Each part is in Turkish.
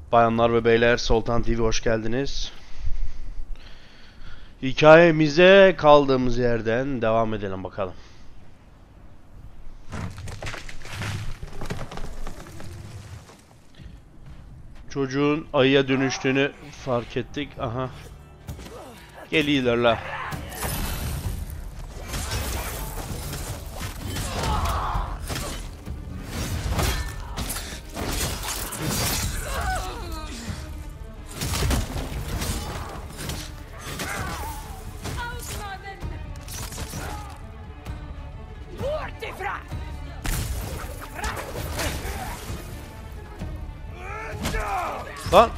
Bayanlar ve beyler, Sultan TV hoş geldiniz. Hikayemize kaldığımız yerden devam edelim bakalım. Çocuğun ayıya dönüştüğünü fark ettik. Aha. Geliyorlar la. Lan.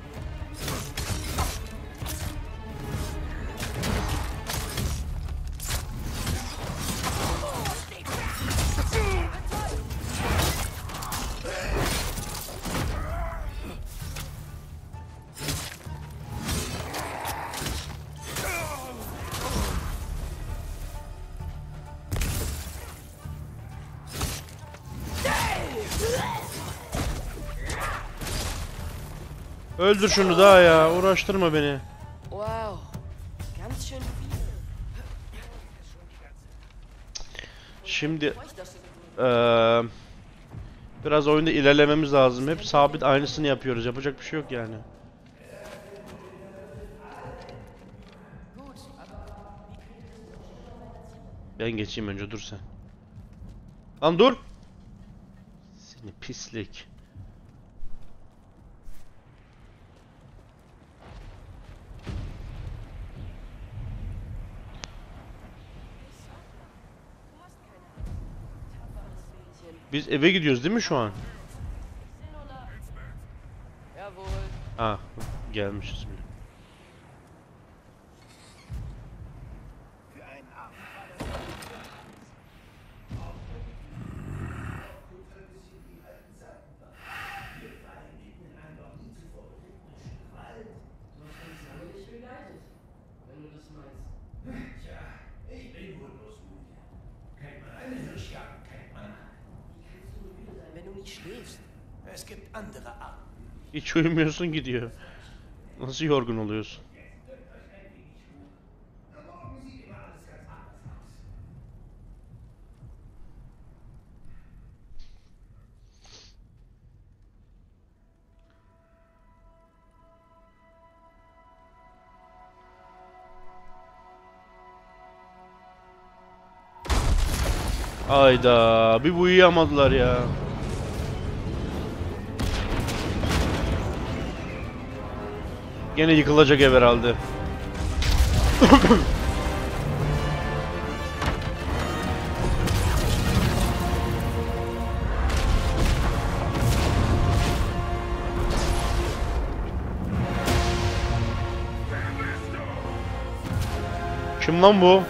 Öldür şunu daha ya. Uğraştırma beni. Wow, ganz schön viel. Şimdi biraz oyunda ilerlememiz lazım. Hep sabit aynısını yapıyoruz. Yapacak bir şey yok yani. Ben geçeyim önce, dur sen. Lan dur. Seni pislik. Biz eve gidiyoruz değil mi şu an? Jawohl. Ha, gelmişiz bile. Wenn du nicht schläfst. Es gibt andere Arten. Hiç uyumuyorsun gidiyor. Nasıl yorgun oluyorsun? Morgen sieht immer alles ganz anders aus. Ayda bir bu uyuyamadılar ya. Gene yıkılacak ev herhalde. Kim lan bu?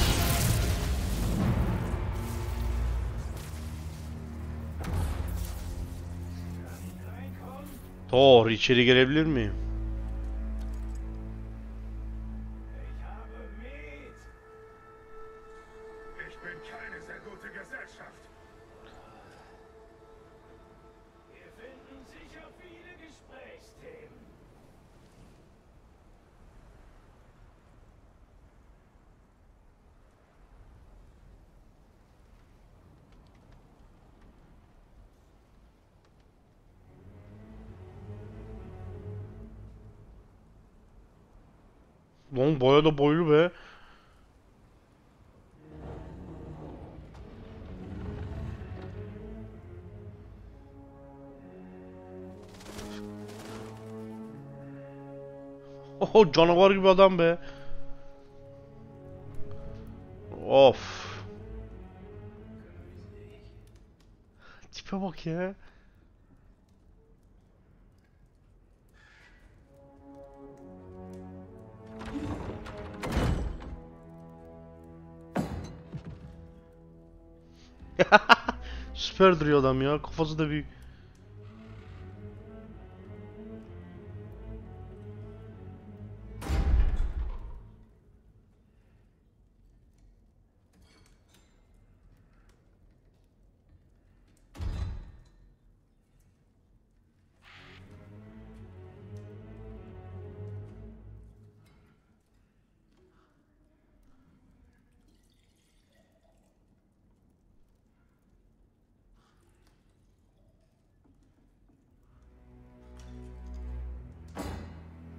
Thor, içeri gelebilir miyim? Ich habe Met. Ich bin keine sehr gute Gesellschaft. Wir finden sicher viele Gesprächsthemen. Lan boya da boylu be. Oh, canavar gibi adam be. Of. Tipe bak ya. Süper duruyor adam ya. Kafası da büyük.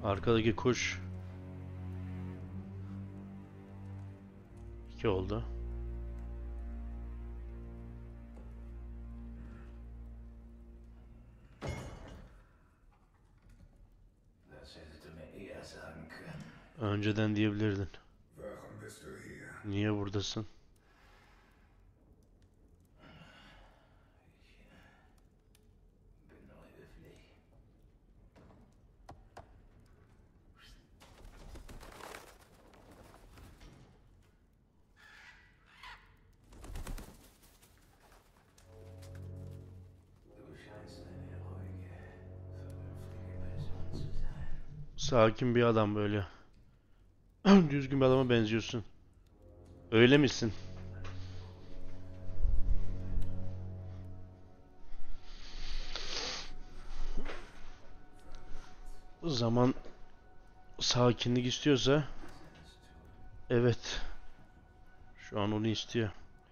Arkadaki kuş. 2 oldu. Das hättest du mir eher sagen können. Önceden diyebilirdin. Warum bist du hier? Niye buradasın? Bin nur höflich. Du scheinst eine ruhige, vernünftige Person zu sein. Sakin bir adam böyle. Düzgün bir adama benziyorsun. Öyle misin? Zaman sakinlik istiyorsa evet. Şu an onu istiyor.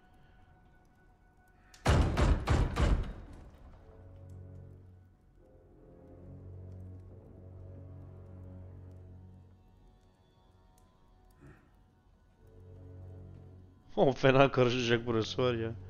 O fena karışacak burası var ya.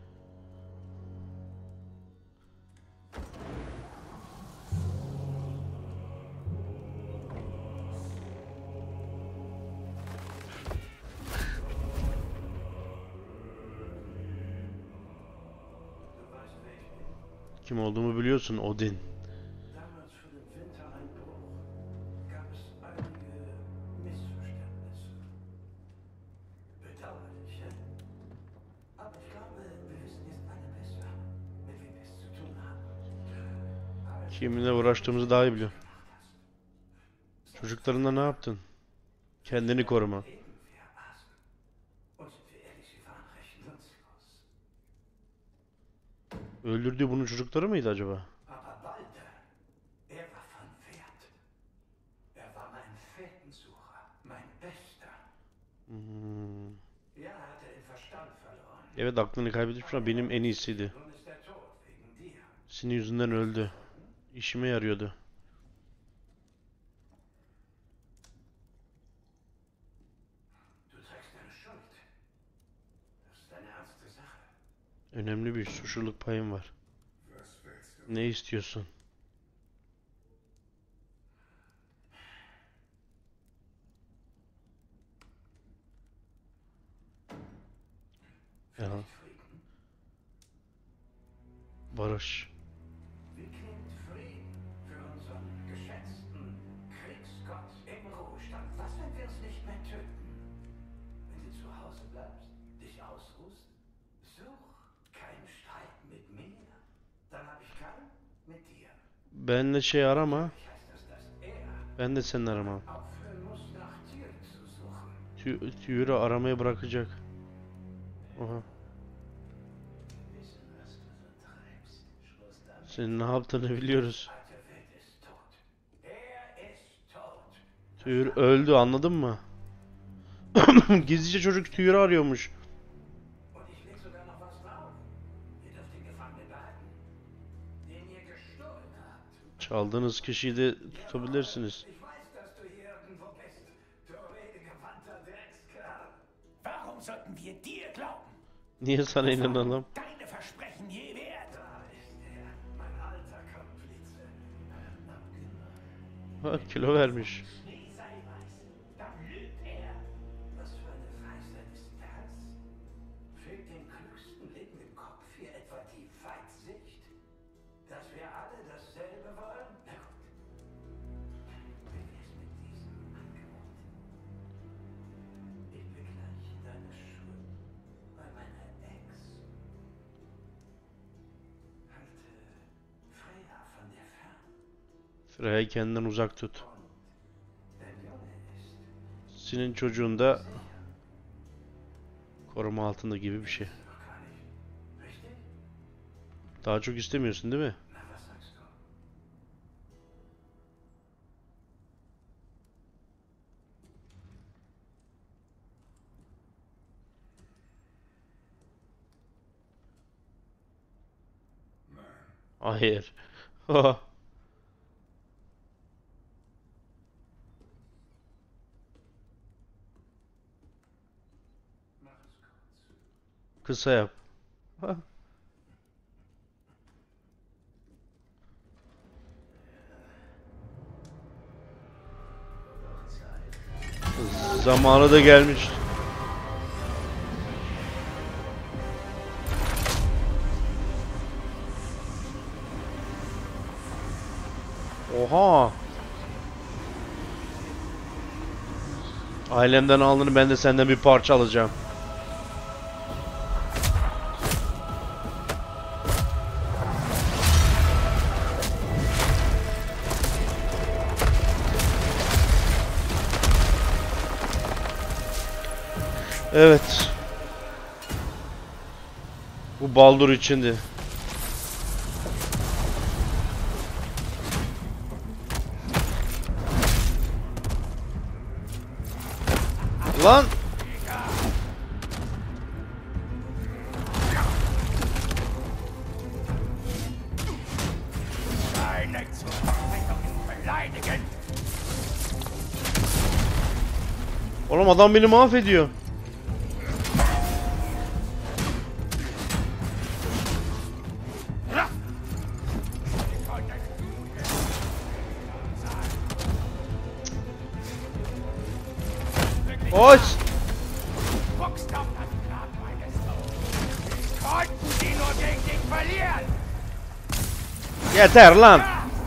Du weißt, wer ich bin. Kim olduğumu biliyorsun, Odin. Damals für den Wintereinbruch gab es einige Missverständnisse. Bedauerlich, ja? Aber ich glaube, wir wissen jetzt alle besser, mit wem wir es zu tun haben. Alles, Kiminle uğraştığımızı daha iyi biliyorum. was du hast. Çocuklarına ne yaptın? Kendini koruma. Leben wir aßen. Und sind wir ehrlich, sie waren recht nutzlos. Öldürdüğü bunun çocukları mıydı acaba? Aber Balder, er war von Wert. Er war mein Fährtensucher, mein Bester. Hmm. Ja, er hatte den Verstand verloren. Evet, aklını kaybetmiş ama benim en iyisiydi. Nun ist er tot, wegen dir. Senin yüzünden öldü. İşime yarıyordu. Du trägst deine Schuld. Das ist eine ernste Sache. Önemli bir suçluluk payım var. Was willst du? Ne istiyorsun? Ya, Vielleicht Frieden? barış. Wie klingt Frieden für unseren geschätzten Kriegsgott im Ruhestand? Was, wenn wir uns nicht mehr töten? Wenn du zu Hause bleibst, dich ausruhst, such keinen Streit mit mir, dann habe ich keinen mit dir. Benle şey arama. Ich heißt das, dass er Ben de seni aramam. aufhören muss, nach dir zu suchen. Tüyürü aramayı bırakacak. Oha. Wir wissen, was du so treibst. Schluss damit. Senin ne yaptığını biliyoruz. Alte Welt ist tot. Er ist tot. Tüyür öldü, anladın mı? Gizlice çocuk Tüyür'ü arıyormuş. Und ich leg sogar noch was drauf. Ihr dürft den Gefangenen behalten, den ihr gestohlen habt. Çaldığınız kişiyi de tutabilirsiniz. Ich weiß, dass du hier irgendwo bist, du redegewandter Dreckskerl. Warum sollten wir dir glauben? Niye sana inanalım? Deine Versprechen je wert? Da ist er, mein alter Komplize. Ha, kilo vermiş. Schnee sei weiß, dann lügt er. Was für eine Weisheit ist das? Fehlt dem klügsten lebenden Kopf hier etwa die Weitsicht? Dass wir alle dasselbe wollen? Na gut. Wie wär's mit diesem Angebot? Ich begleiche deine Schuld bei meiner Ex. Halte Freya von dir fern. Freya'yı kendinden uzak tut. Und der Junge ist Senin çocuğun da koruma altında gibi bir şey. noch gar nicht. Richtig? Daha çok istemiyorsun değil mi? Na, was sagst du? Hayır. Kısa yap. Hah. Zamanı da gelmiş. Oha. Ailemden aldığını ben de senden bir parça alacağım. Evet. Bu Baldur içindi. Lan! Oğlum adam beni mahvediyor. Oç! Spuckst auf das Grab meines Sohnes. Konnten sie nur gegen dich verlieren? Yeter lan!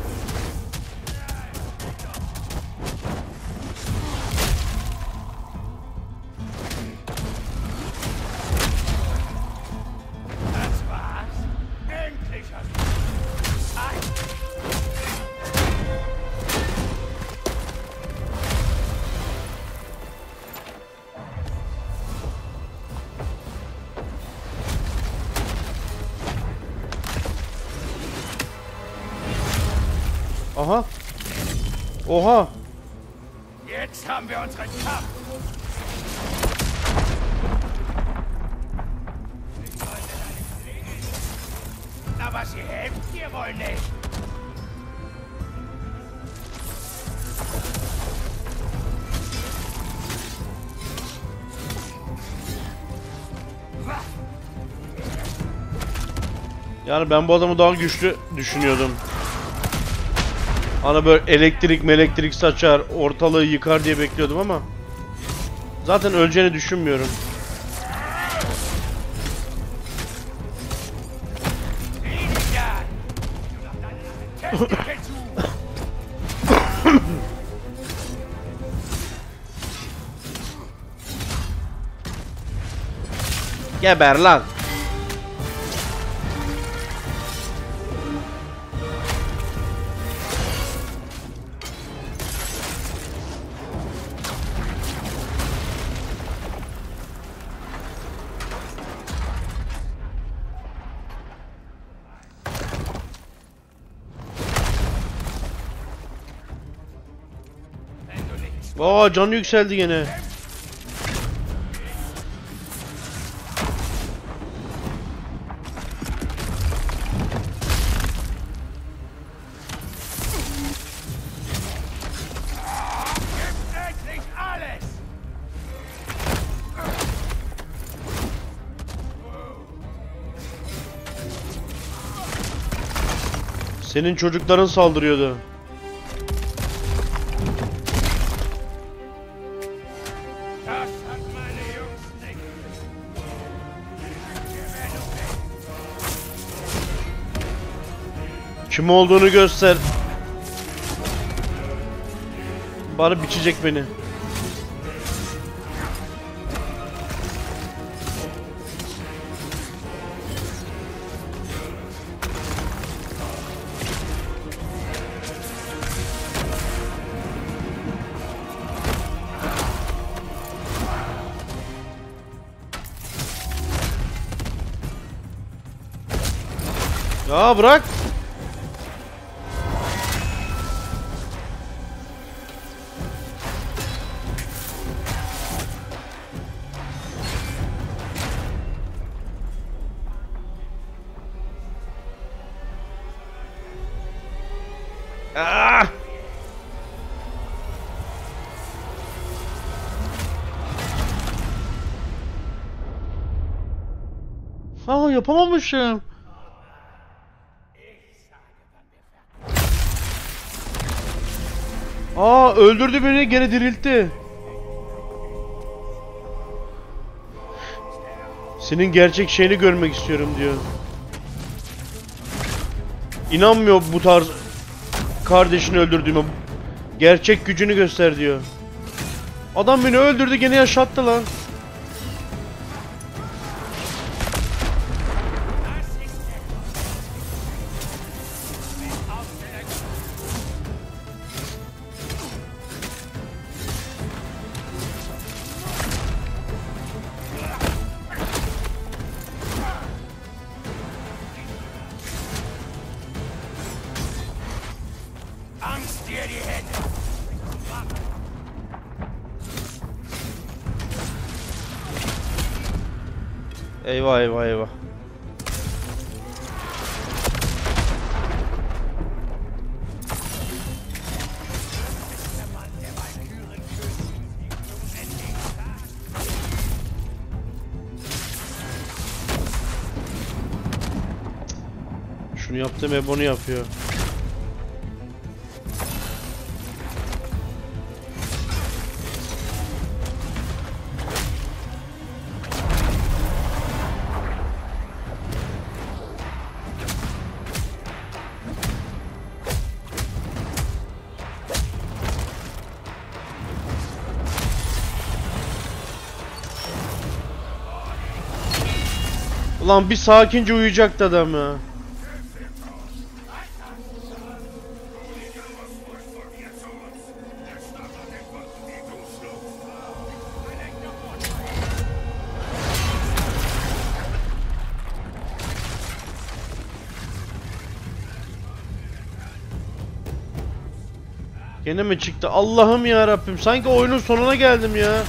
Das war's. Endlich hast du Zeit. Aha! Oha! Jetzt haben wir unseren Kampf. Aber sie helfen dir wohl nicht. Yani ben bu adamı daha güçlü düşünüyordum. Hani böyle elektrik saçar, ortalığı yıkar diye bekliyordum ama zaten öleceğini düşünmüyorum. Weniger. Du noch deine Testikel zu. Geber lan! Wenn du nichts Aa canı yükseldi gene. gibst, endlich alles. Senin çocukların saldırıyordu. Das hat meine Jungs nicht. Kim olduğunu göster. Bari biçecek beni. Ya bırak. Ah! Ha, yapamamışım. Aa, öldürdü beni, gene diriltti. Senin gerçek şeyini görmek istiyorum diyor. İnanmıyor bu tarz kardeşini öldürdüğüme. Gerçek gücünü göster diyor. Adam beni öldürdü, gene yaşattı lan. Angst dir die Hände! Eyvah eyvah eyvah. Şunu yaptım, hep onu yapıyor. Ulan bir sakince uyuyacaktı adam ya. Gene mi çıktı? Allah'ım ya Rabbim, sanki oyunun sonuna geldim ya.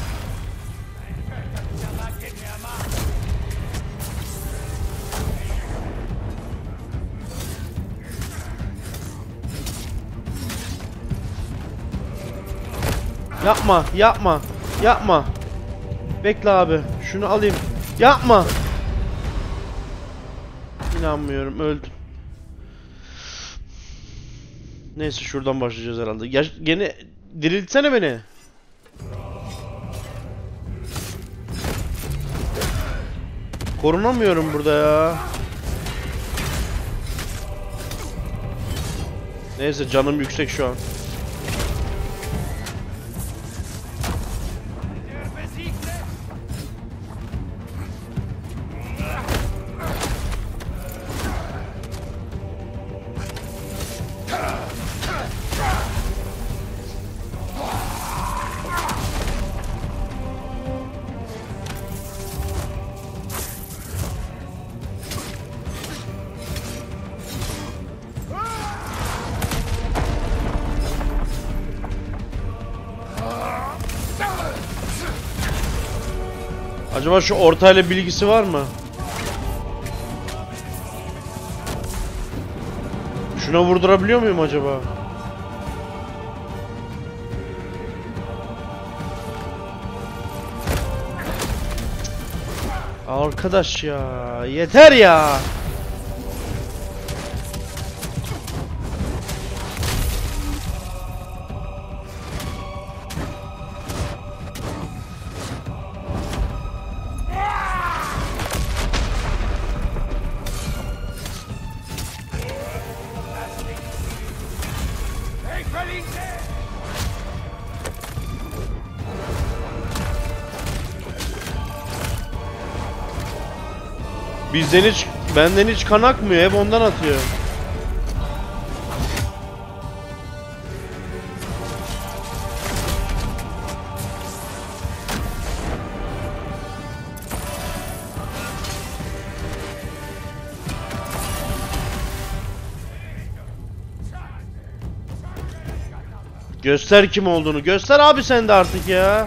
Yapma, yapma, yapma. Bekle abi, şunu alayım. Yapma. İnanmıyorum, öldüm. Neyse, şuradan başlayacağız herhalde. Ya, gene diriltsene beni. Korunamıyorum burada ya. Neyse, canım yüksek şu an. Acaba şu ortayla bilgisi var mı? Şuna vurdurabiliyor muyum acaba? Arkadaş ya, yeter ya. Benden hiç kan akmıyor, hep ondan atıyor. Göster kim olduğunu, göster abi sen de artık ya.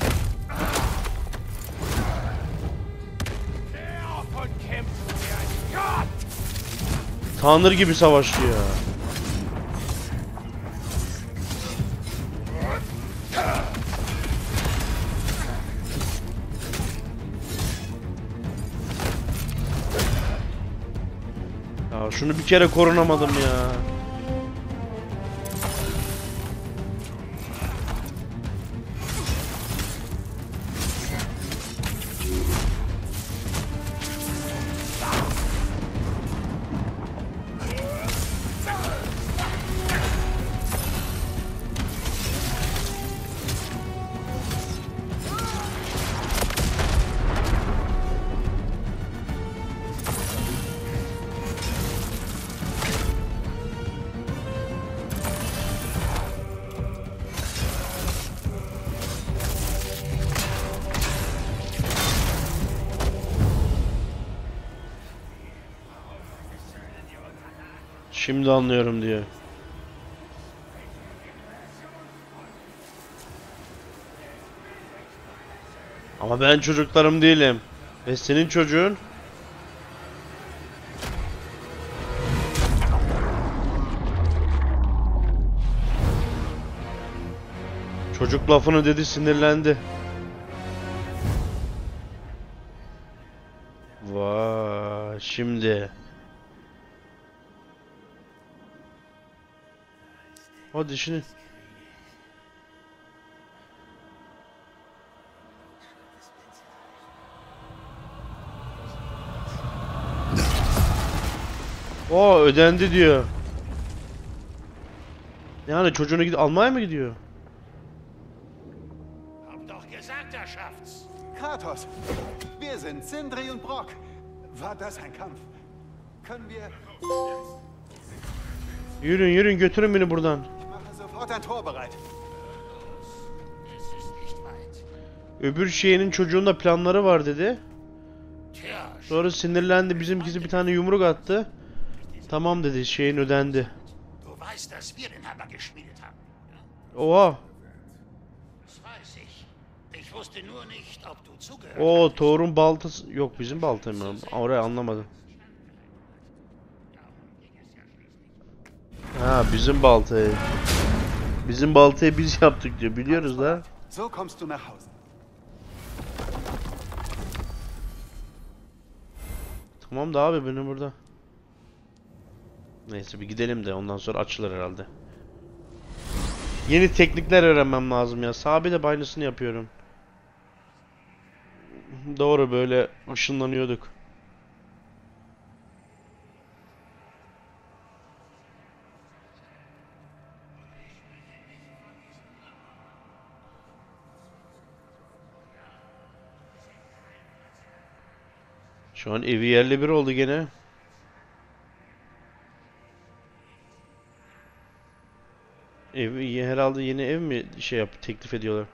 Tanrı gibi savaştı ya. Ya şunu bir kere korunamadım ya. Şimdi anlıyorum diyor. Ama ben çocuklarım değilim. Ve senin çocuğun. Çocuk lafını dedi, sinirlendi. Vay şimdi. Hadi şimdi. O ödendi diyor. Yani çocuğunu almaya mı gidiyor? Hab doch gesagt, er schafft's. Kratos, wir sind Sindri und Brok. War das ein Kampf? Können wir... Yürüyün yürüyün, götürün beni buradan. Ich mache sofort ein Tor bereit. Es ist nicht weit. Öbür şeyinin çocuğunda planları var dedi. Tja, Sonra sinirlendi, bizimkisi bir tane yumruk attı. Tamam dedi, şeyin ödendi. du weißt, dass wir den Hammer geschmiedet haben. Oha. Das weiß ich. Ich wusste nur nicht, ob du zugehört O hattest. Thor'un baltası yok, bizim balta mı? Orayı anlamadım. Ha, bizim baltayı. Bizim baltayı biz yaptık diyor. Biliyoruz da. So kommst du nach Hause. Tamam da abi, benim burada. Neyse bir gidelim de ondan sonra açılır herhalde. Yeni teknikler öğrenmem lazım ya. Sabi de aynısını yapıyorum. Doğru, böyle ışınlanıyorduk. Şu an evi yerle bir oldu gene. Herhalde yeni ev mi teklif ediyorlar.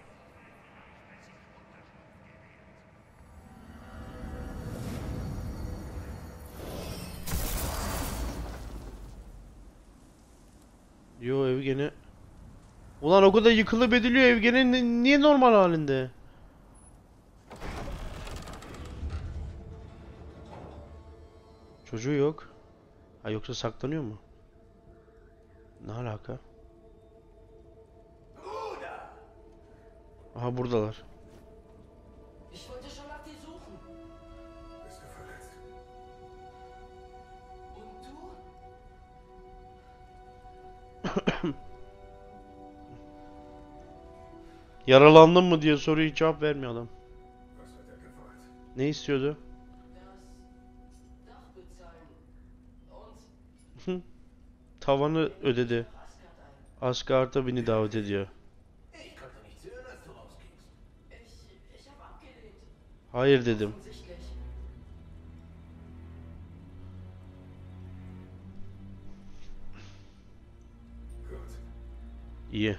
Yo, ev gene. Ulan o kadar yıkılıp ediliyor, ev gene niye normal halinde? Çocuğu yok. Ha, yoksa saklanıyor mu? Ne alaka? Aha, buradalar. Ich wollte schon nach dir suchen. Bist du verletzt? Und du? Yaralandın mı diye soruyor, hiç cevap vermiyor adam. Was hat er gewollt? Ne istiyordu? Das Dach bezahlen. Und Tavanı ödedi. Asgard ein. Asgard'a beni davet ediyor. Ich konnte nicht sehen, als du rausgingst. Ich habe abgelehnt. Hayır dedim. Offensichtlich. Gut. İyi.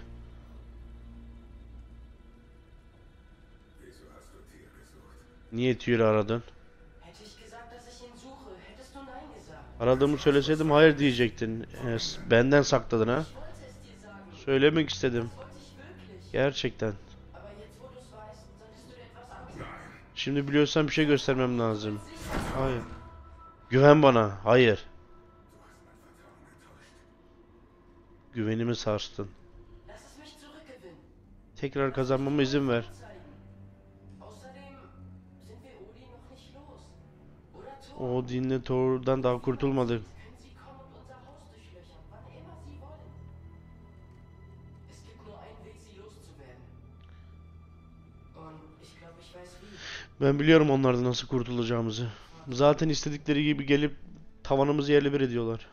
Wieso hast du Tier gesucht? Niye Tyr'i aradın? Hätte ich gesagt, dass ich ihn suche, hättest du Nein gesagt. Aradığımı söyleseydim hayır diyecektin. Benden sakladın ha? Ich wollte es dir sagen. Söylemek istedim. Das wollte ich wirklich. Gerçekten. Aber jetzt, wo du es weißt, solltest du dir etwas anziehen. Şimdi biliyorsan bir şey göstermem lazım. Hayır. Güven bana. Hayır. Güvenimi sarstın. Lass es mich zurückgewinnen. Tekrar kazanmama izin ver. Zeigen. Außerdem sind wir Odin noch nicht los. Oder O dinle Thor'dan daha kurtulmadı. Können sie kommen und unser Haus durchlöchern, wann immer sie wollen. Es gibt nur einen Weg, sie loszuwerden. Und ich glaube, ich weiß wie. Ben biliyorum onlardan nasıl kurtulacağımızı. Zaten istedikleri gibi gelip tavanımızı yerle bir ediyorlar.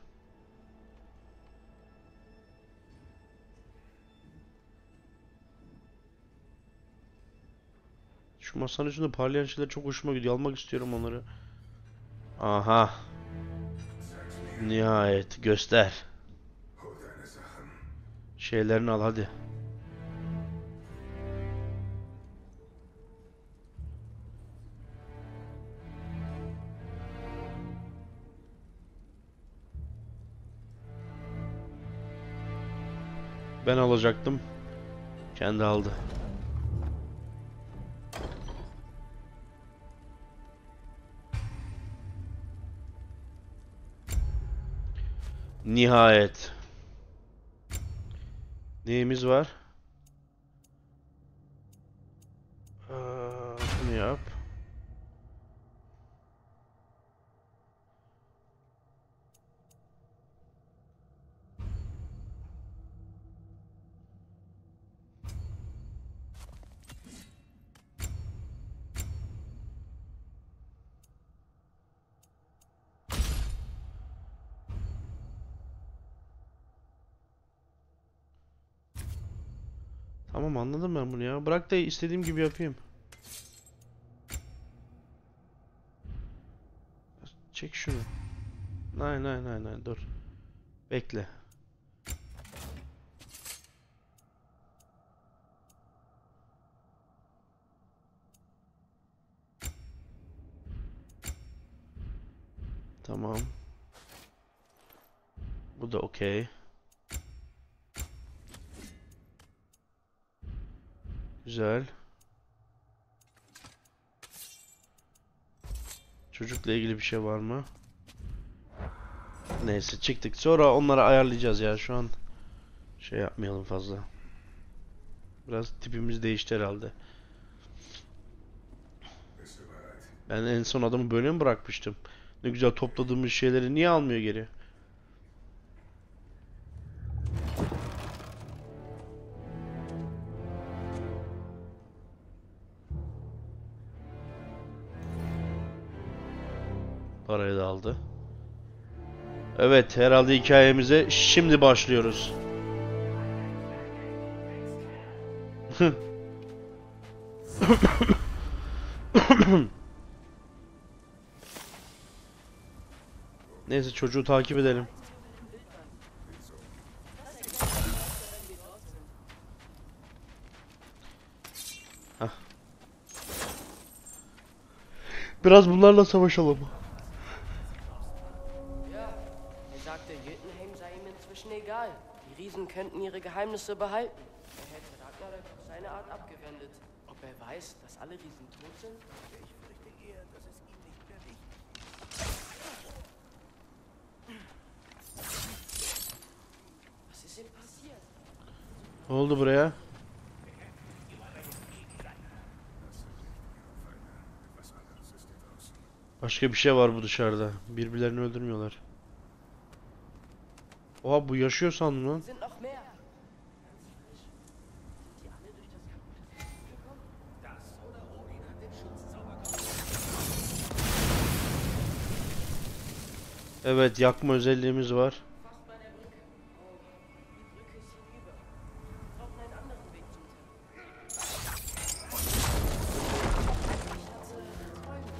Şu masanın üstünde parlayan şeyler çok hoşuma gidiyor. Almak istiyorum onları. Aha. Nihayet göster. Şeylerini al hadi. Ben alacaktım. Kendi aldı. Nihayet. Neyimiz var? Bunu yap. Tamam anladım ben bunu ya. Bırak da istediğim gibi yapayım. Çek şunu. Nein, dur. Bekle. Tamam. Bu da okey. Güzel. Çocukla ilgili bir şey var mı? Neyse çıktık. Sonra onları ayarlayacağız ya. Şu an şey yapmayalım fazla. Biraz tipimiz değişti herhalde. Ben en son adamı böyle mi bırakmıştım? Ne güzel topladığımız şeyleri niye almıyor geri? Parayı da aldı. Evet, herhalde hikayemize şimdi başlıyoruz. Neyse çocuğu takip edelim. Hah. Biraz bunlarla savaşalım. Ja, er sagte, Jötunheim sei ihm inzwischen egal. Die Riesen könnten ihre Geheimnisse behalten. Er hätte Ragnarök auf seine Art abgewendet. Ob er weiß, dass alle Riesen tot sind? Ich fürchte eher, dass es ihm nicht mehr wichtig Was ist ihm passiert? Ne oldu buraya? Başka bir şey var bu dışarıda. Birbirlerini öldürmüyorlar. Oha bu yaşıyor sandım lan. Sind noch mehr. Ganz frisch. Die alle durch das kaputte Tor gekommen? Das oder Odin hat den Schutzzauber Evet yakma özelliğimiz var. Fast bei der Brücke. Oh, die Brücke ist hinüber. Wir brauchen einen anderen Weg zum Tempel. Ich hatte Träume.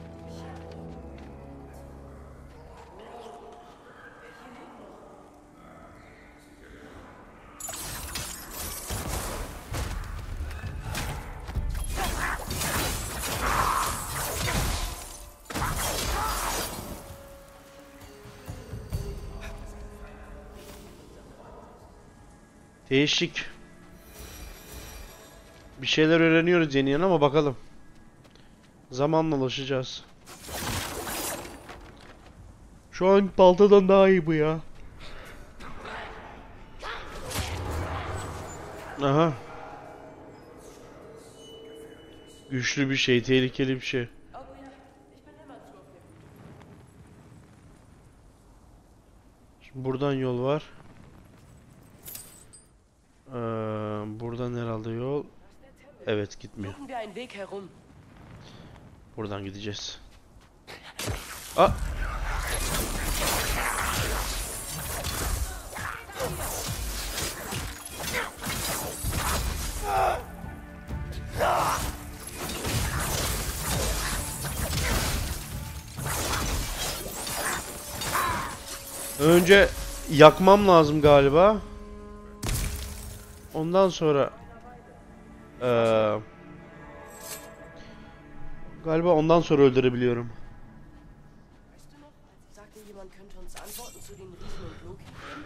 Değişik. Bir şeyler öğreniyoruz yeni yeni ama bakalım. Zamanla alışacağız. Şu an baltadan daha iyi bu ya. Aha. Güçlü bir şey, tehlikeli bir şey. Oh ja, ich bin immer zu auf der Hut. Buradan yol var. Buradan herhalde yol. Evet, gitmiyor. Suchen wir einen Weg herum. Buradan gideceğiz. Ah! Önce yakmam lazım galiba. Ondan sonra galiba ondan sonra öldürebiliyorum. Weißt du noch, als sie sagte, jemand könnte uns Antworten zu den Riesen und Loki geben?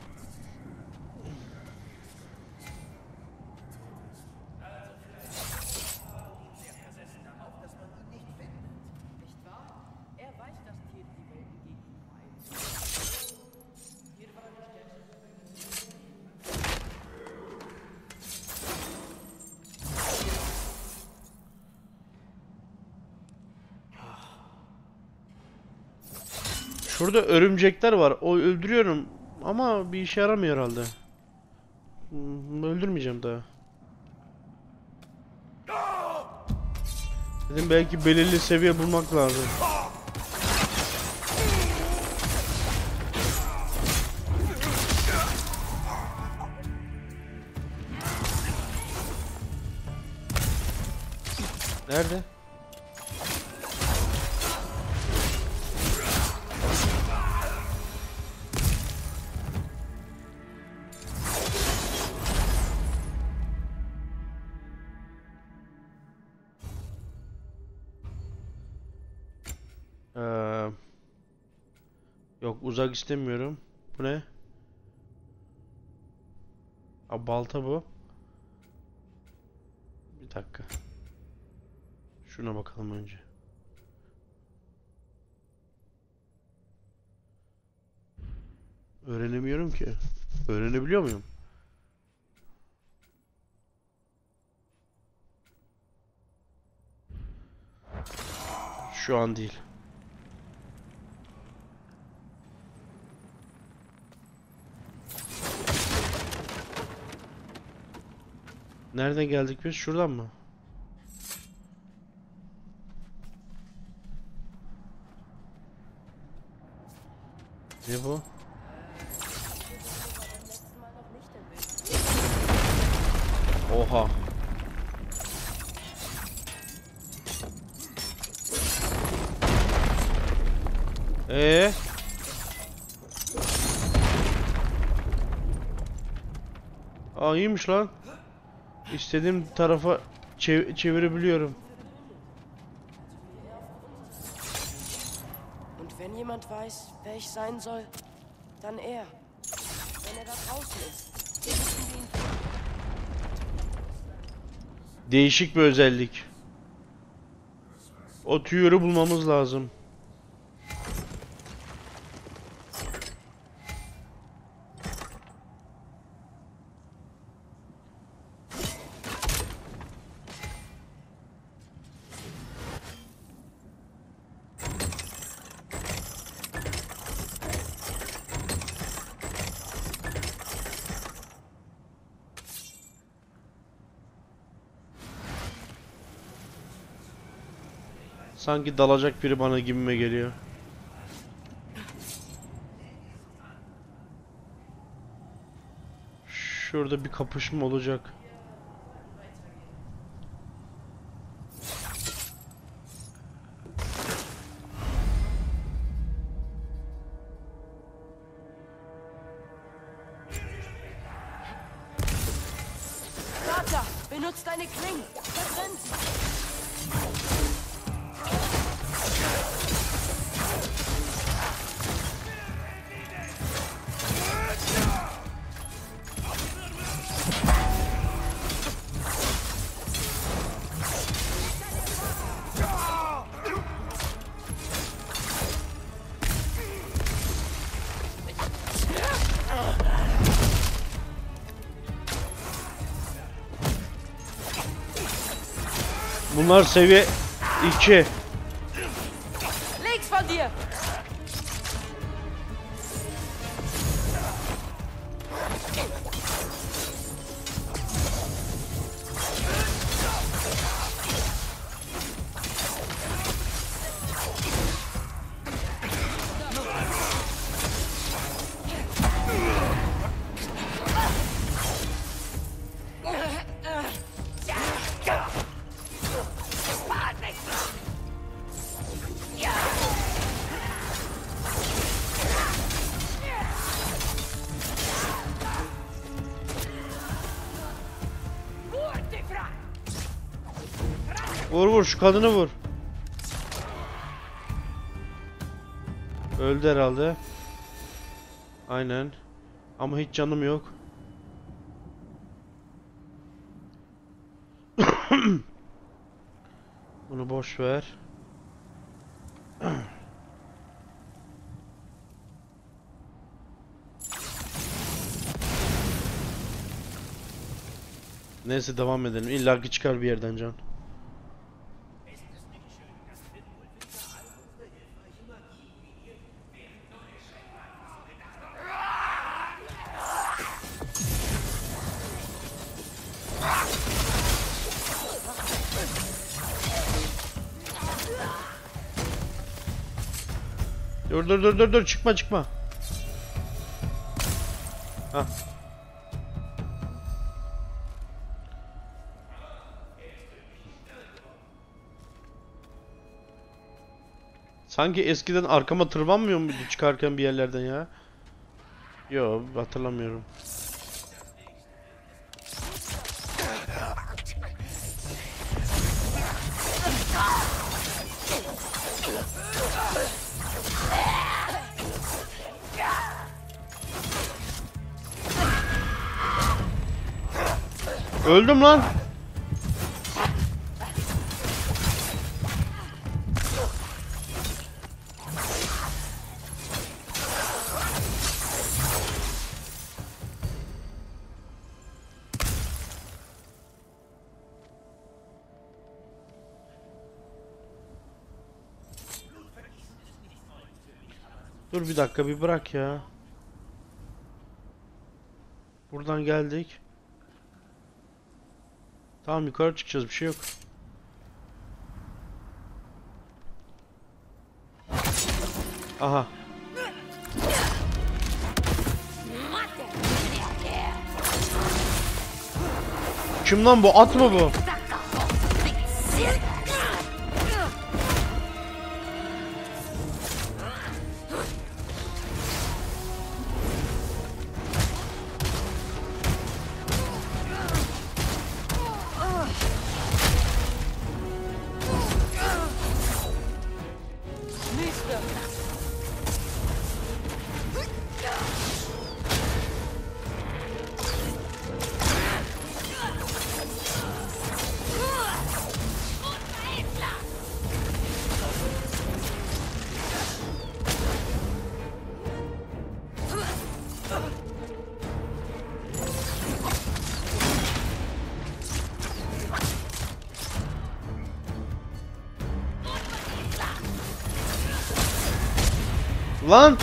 Nicht wahr? Er weiß, dass Tier die Welten gegen ihn vereint. Hier war die stärkste. Şurada örümcekler var. O öldürüyorum ama bir işe yaramıyor herhalde. Öldürmeyeceğim daha. Dedim belki belirli seviye bulmak lazım. Nerede? Yok, uzak istemiyorum. Bu ne? Aa, balta bu. Bir dakika. Şuna bakalım önce. Öğrenemiyorum ki. Öğrenebiliyor muyum? Şu an değil. Nereden geldik biz? Şuradan mı? Ne bu? Oha. Aa, iyiymiş lan. İstediğim tarafa çevirebiliyorum. Und wenn jemand weiß, wer ich sein soll, dann er. Wenn er da draußen ist, müssen wir ihn finden. Değişik bir özellik. O tüyörü bulmamız lazım. Sanki dalacak biri bana gibime geliyor. Şurada bir kapışma olacak. Vater, benutzt deine Klingen. Verbrennt sie. Bunlar seviye 2. Leg's von dir! Vur vur şu kadını vur. Öldü herhalde. Aynen. Ama hiç canım yok. Bunu boş ver. Neyse devam edelim. İlla ki çıkar bir yerden can. Dur çıkma. Hah. Sanki eskiden arkama tırmanmıyor muydu çıkarken bir yerlerden ya? Yo, hatırlamıyorum. Öldüm lan. Dur bir dakika, bir bırak ya. Buradan geldik. Tamam, yukarı çıkacağız, bir şey yok. Aha. Kim lan bu? At mı bu? Lan!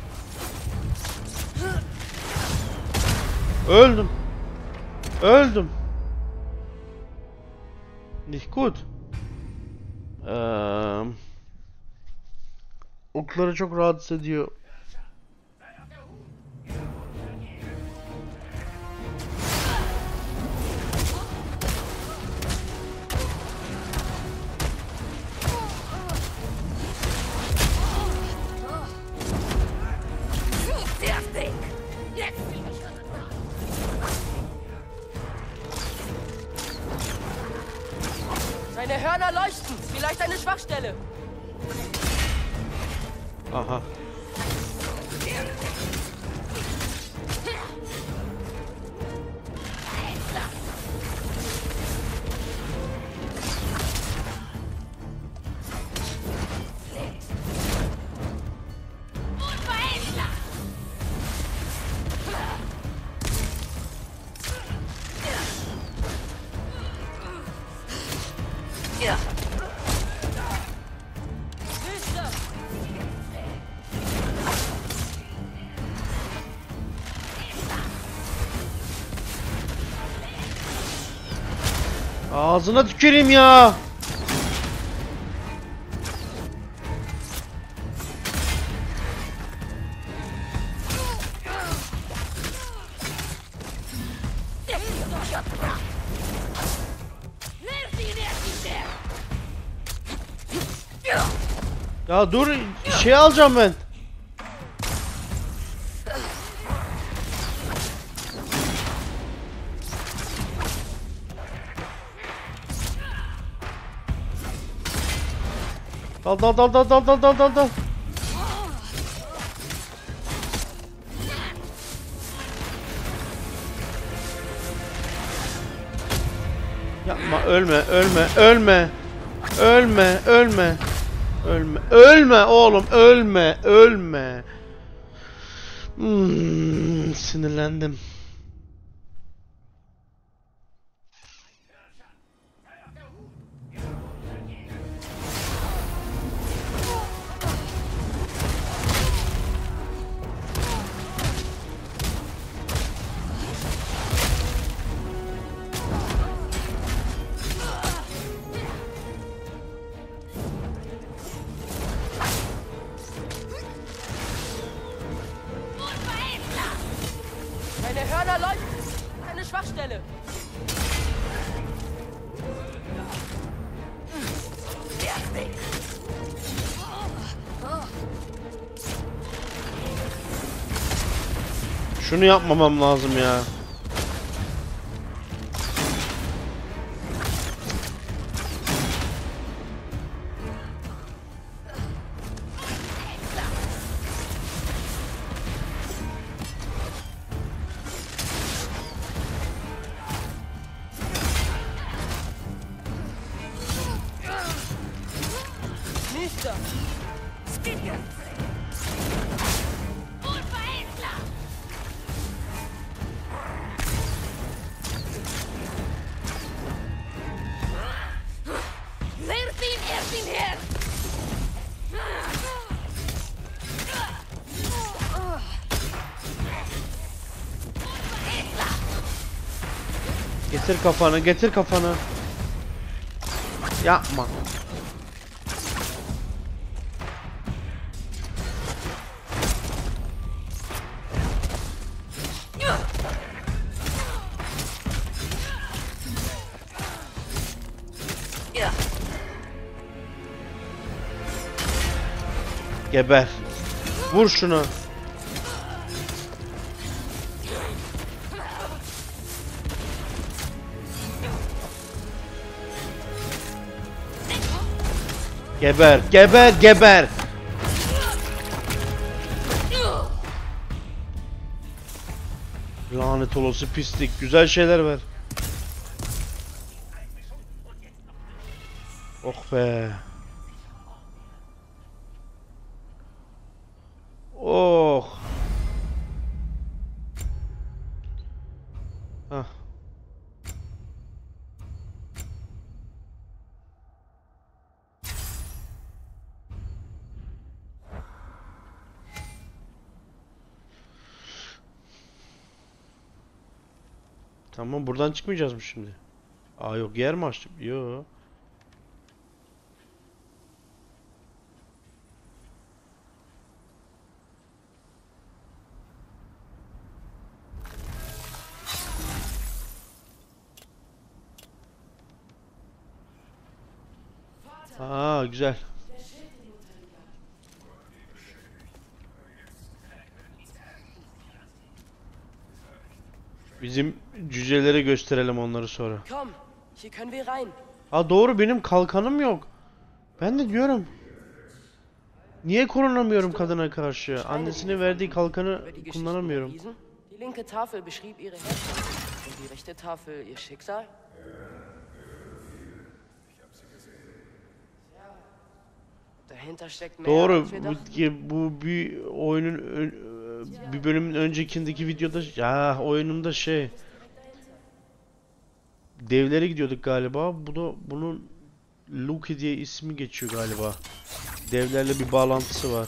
Öldüm. Öldüm. Nicht gut. Okları çok rahatsız ediyor. Seine Hörner leuchten. Vielleicht eine Schwachstelle. Aha. Ağzına tüküreyim ya. Ya dur, şey alacağım ben. Dal dal dal dal dal dal dal dal dal. Yapma, ölme, ölme, ölme. Ölme, ölme. Ölme, ölme oğlum, ölme, ölme. Sinirlendim. Meine Hörner leuchten. Eine Schwachstelle. Şunu yapmamam lazım ya. Mister. Wirf ihn erst ihn her! Getir kafanı, getir kafanı. Yapma. Geber. Vur şunu. Geber, geber, geber. Lanet olası pislik. Güzel şeyler ver. Oh be. Oh. Hah. Tamam, buradan çıkmayacağız mı şimdi? Aa yok, yer mi açtım? Yok. Aa güzel. Bizim cücelere gösterelim onları sonra. Komm, hier können wir rein. Aa doğru, benim kalkanım yok. Ben de diyorum. Niye korunamıyorum kadına karşı? Annesine verdiği kalkanı Über die Geschichten der kullanamıyorum. Riesen. Die linke Tafel beschrieb ihre Herkunft und die rechte Tafel ihr Schicksal. Dahinter steckt mehr, Doğru. als wir dachten. Bu bir oyunun bir bölümün öncekindeki videoda ya oyununda şey devlere gidiyorduk galiba. Bu da bunun Loki diye ismi geçiyor galiba. Devlerle bir bağlantısı var.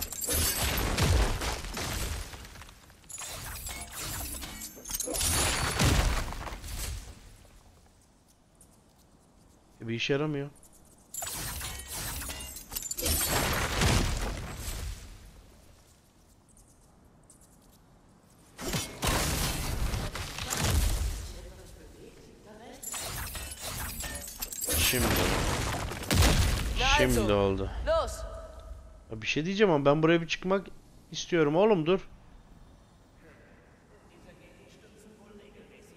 Bir işe yaramıyor. Şimdi. Şimdi oldu. Los! Ya bir şey diyeceğim ama ben buraya bir çıkmak istiyorum oğlum, dur.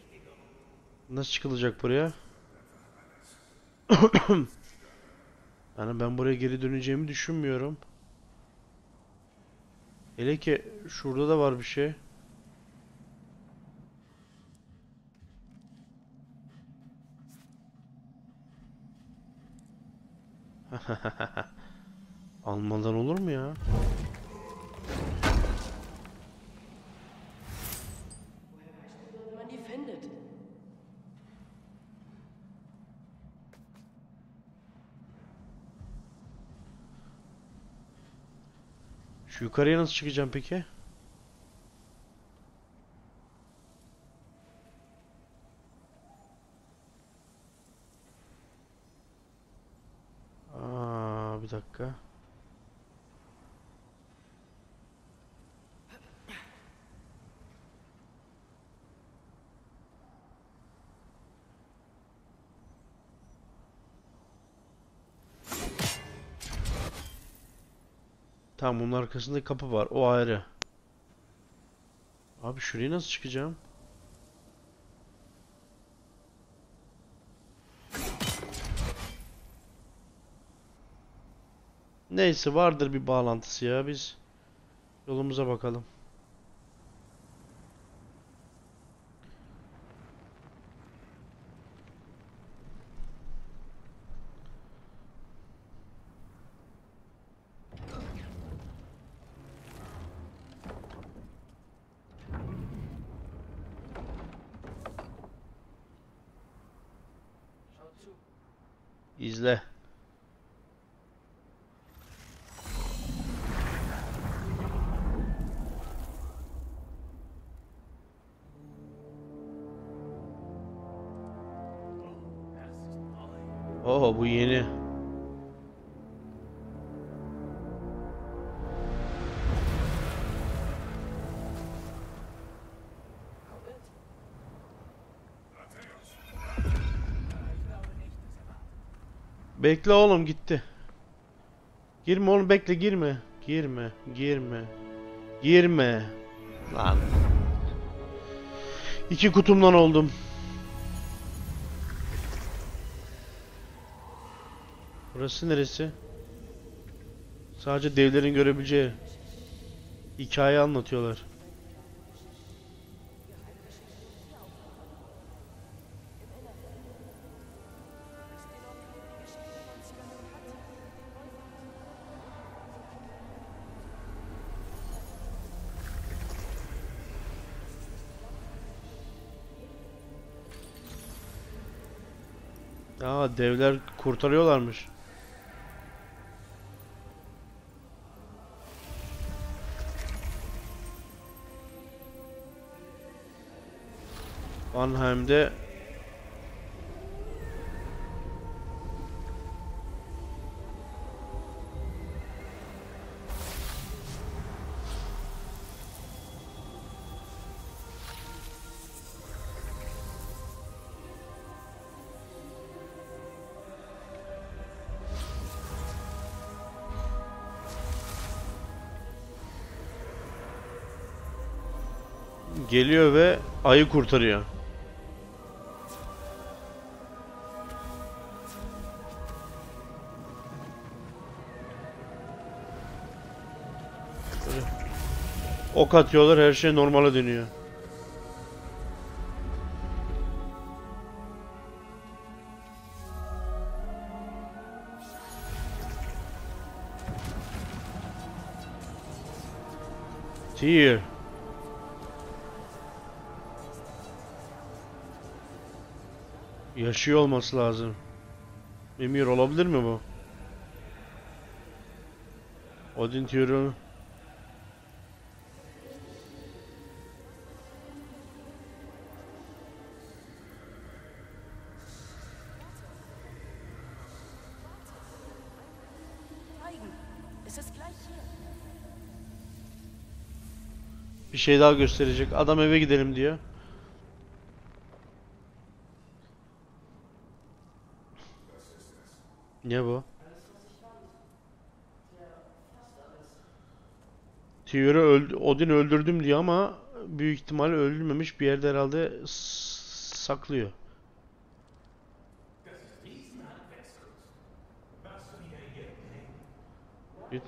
Nasıl çıkılacak buraya? Yani ben buraya geri döneceğimi düşünmüyorum. Hele ki şurada da var bir şey. Almadan olur mu ya? Wie man die findet. Şu yukarıya nasıl çıkacağım peki? Bir dakika. Tamam, bunun arkasında kapı var. O ayrı. Abi şuraya nasıl çıkacağım? Neyse, vardır bir bağlantısı ya. Biz yolumuza bakalım. Schau zu. İzle. Oo, bu yeni. Komm mit. Bekle oğlum, gitti. Girme oğlum, bekle, girme. Girme, girme. Girme. Lan. İki kutumdan oldum. Burası neresi? Sadece devlerin görebileceği hikaye anlatıyorlar. Aa, devler kurtarıyorlarmış. Vanheim'de geliyor ve ayı kurtarıyor. Böyle ok atıyorlar, her şey normale dönüyor. Tyr. Yaşıyor olması lazım. Emir olabilir mi bu? Odin Tyr'ü. Zeigen. Es ist gleich hier. Bir şey daha gösterecek. Adam eve gidelim diyor. Ne bu? Odin öldürdüm diyor ama büyük ihtimalle öldürmemiş, bir yerde herhalde saklıyor. Git.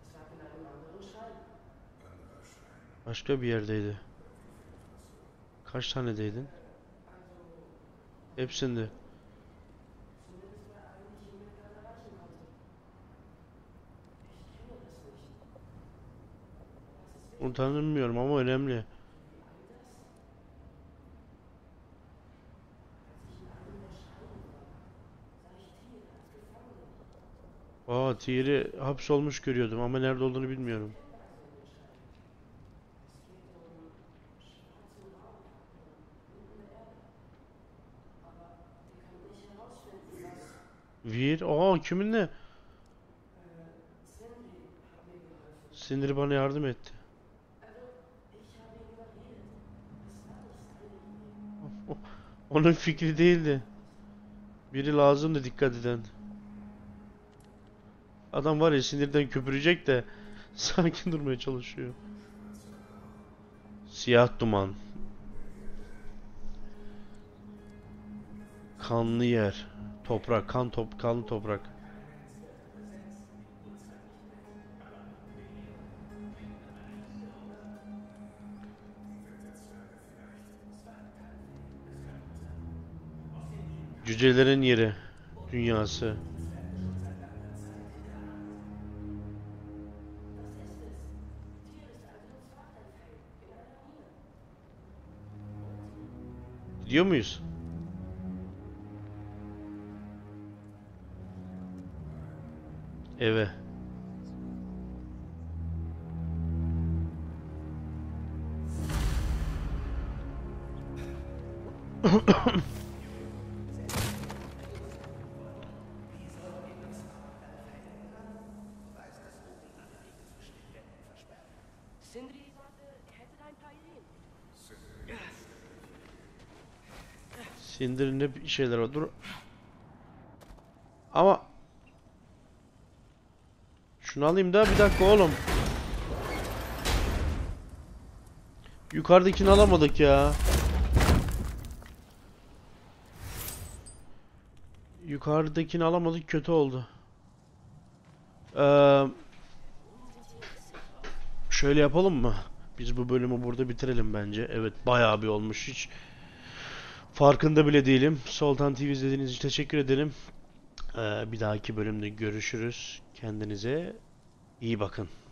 Başka bir yerdeydi. Kaç tanedeydin? Hepsinde. Onu tanımıyorum ama önemli. Aa, Thierry hapsolmuş görüyordum ama nerede olduğunu bilmiyorum. Vir, aa kiminle? Sindri bana yardım etti. Onun fikri değildi. Biri lazımdı dikkat eden. Adam var ya sinirden köpürecek de sakin durmaya çalışıyor. Siyah duman. Kanlı yer. Toprak, kanlı toprak. Cücelerin yeri. Dünyası. Gidiyor muyuz? Eve. Sindri sagte, er hätte da ein paar Ideen. Sindir'in bir şeyler var. Dur. Ama şunu alayım da bir dakika oğlum. Yukarıdakini alamadık ya. Yukarıdakini alamadık, kötü oldu. Şöyle yapalım mı? Biz bu bölümü burada bitirelim bence. Evet, bayağı bir olmuş. Hiç farkında bile değilim. Sultan TV izlediğiniz için teşekkür ederim. Bir dahaki bölümde görüşürüz. Kendinize iyi bakın.